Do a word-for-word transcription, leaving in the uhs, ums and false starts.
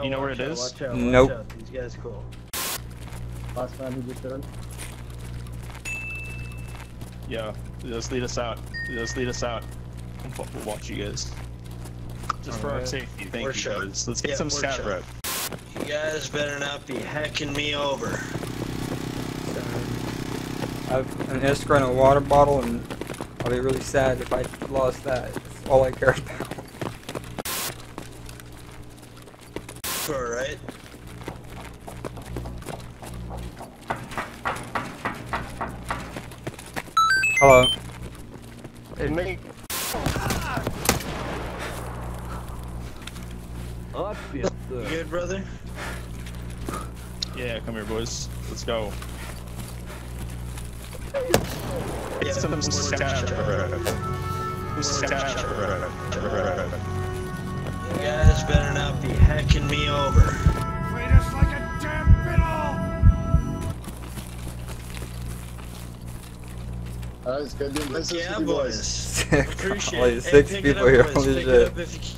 you know where it out, is? Watch out, Nope. watch out. These guys cool. Last man who just done. Yeah, just lead us out. Just lead us out. We'll, we'll watch you guys. Just for our Alright. safety, thank We're you sure. guys. Let's get Yeah, some we're scat sure. rep. You guys better not be hacking me over. I have an Iskra and a water bottle, and I'll be really sad if I lost that. That's all I care about. Alright. Hello. Hey, mate. You good, brother? Yeah, come here, boys. Let's go. Yeah, Some we're scat sure. rep. Scat rep. You guys better not be hacking me over. Treat us like a damn fiddle! Alright, it's good doing business Yeah, with you boys. boys. Sick. Appreciate Only it. Hey, six pick it people up, here. boys. Holy Pick shit. it up if you can.